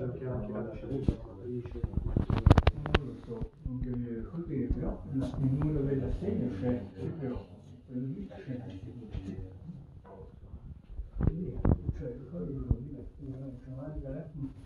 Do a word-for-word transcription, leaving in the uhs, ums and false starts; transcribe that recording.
c'è anche anche la scelta, non lo so, anche così, però il numero dell'assegno c'è, però quello lì c'è anche così. Cioè, poi